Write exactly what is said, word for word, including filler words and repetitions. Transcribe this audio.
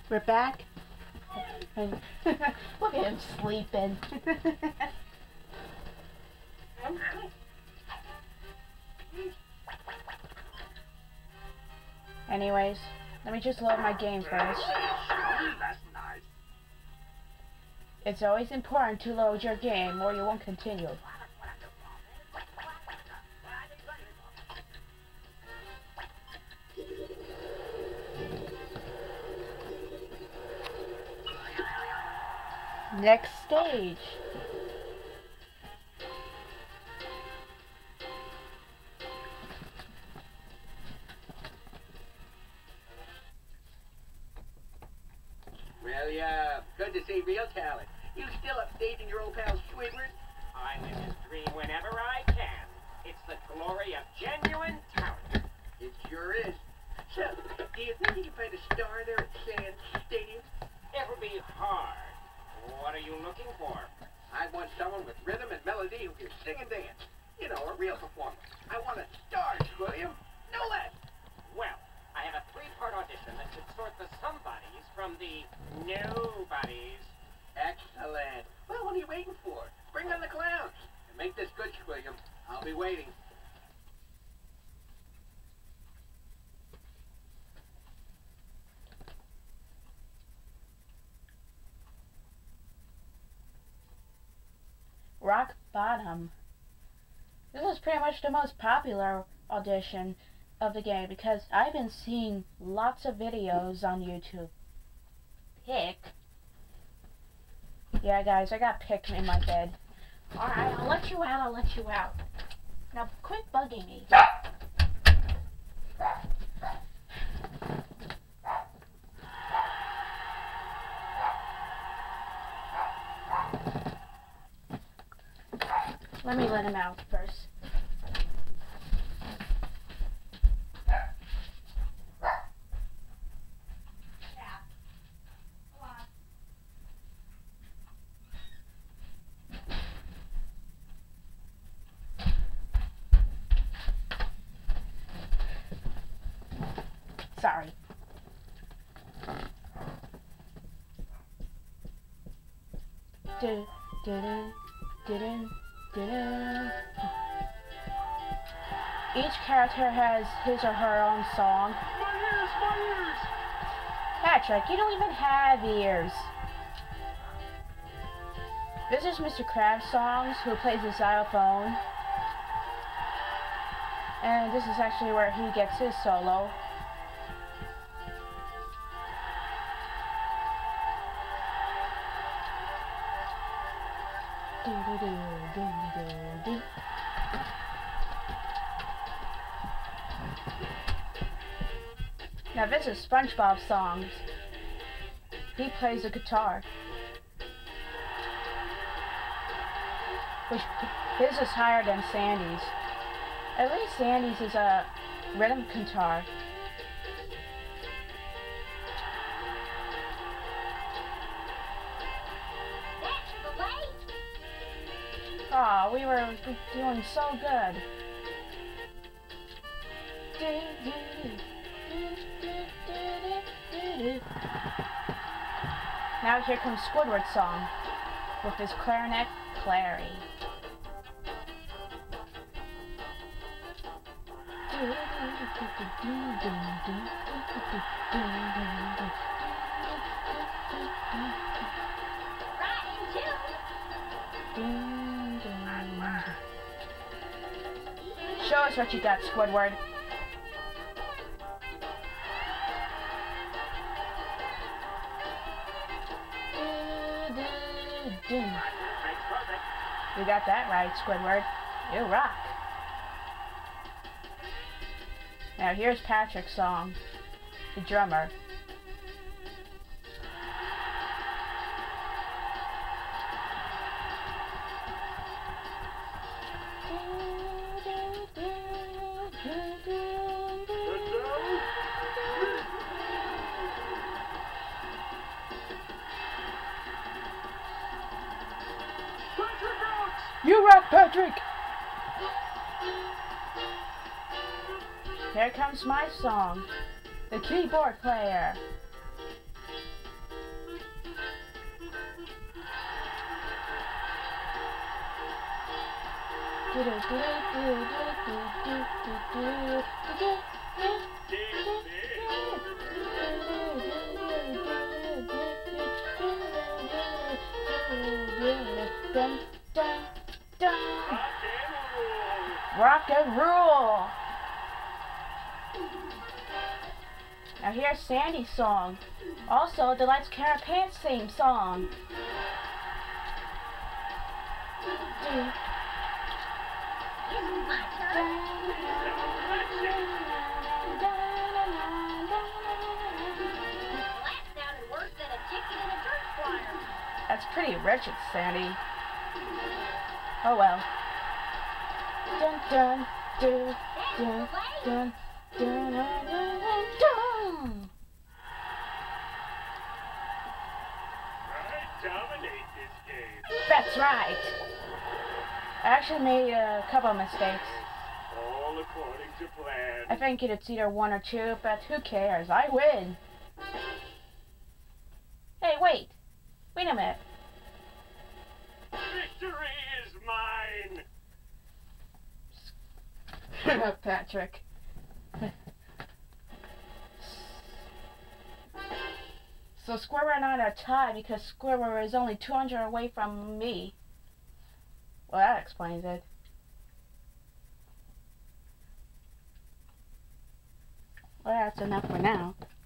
We're back. And look at him sleeping. Anyways, let me just load my game first. It's always important to load your game or you won't continue. Next stage. Well, yeah, good to see real talent. You still updating your old pal Squidward? I live his dream whenever I can. It's the glory of genuine talent. It sure is. So, do you think you can find a star there at Sand Stadium? It'll be hard. What are you looking for? I want someone with rhythm and melody who can sing and dance. You know, a real performer. I want a star, William. No less. Well, I have a three-part audition that should sort the somebodies from the nobodies. Excellent. Well, what are you waiting for? Bring on the clowns. And make this good, William. I'll be waiting. Rock Bottom. This is pretty much the most popular audition of the game because I've been seeing lots of videos on YouTube. Pick. Yeah, guys, I got picked in my bed. Alright, I'll let you out, I'll let you out. Now, quit bugging me. Let me let him out first. Sorry. Do, do, do, do, do. Each character has his or her own song. My ears, my ears! Patrick, you don't even have ears. This is Mister Krabs Songs, who plays the xylophone. And this is actually where he gets his solo. Do, do, do, do, do, do. Now this is Spongebob Songs. He plays the guitar. Which his is higher than Sandy's. At least Sandy's is a rhythm guitar. Aw, we were doing so good. Now here comes Squidward's song with his clarinet, Clary. Show us what you got, Squidward. You got that right, Squidward. You rock. Now here's Patrick's song, the drummer. You rock, Patrick! Here comes my song, the keyboard player. Dun, dun, dun. Rock and roll. Now here's Sandy's song. Also, the Lights Camera Pants theme song. It's my turn. That sounded worse than a chicken in a church choir. That's pretty wretched, Sandy. Oh well. Dun dun dun dun dun dun dun dun dun. I dominate this game. That's right. I actually made a couple of mistakes. All according to plan. I think it's either one or two, but who cares? I win. Hey, wait. Wait a minute. Victory is mine. Patrick. So Squidward and I are tied because Squidward is only two hundred away from me. Well, that explains it. Well, that's enough for now.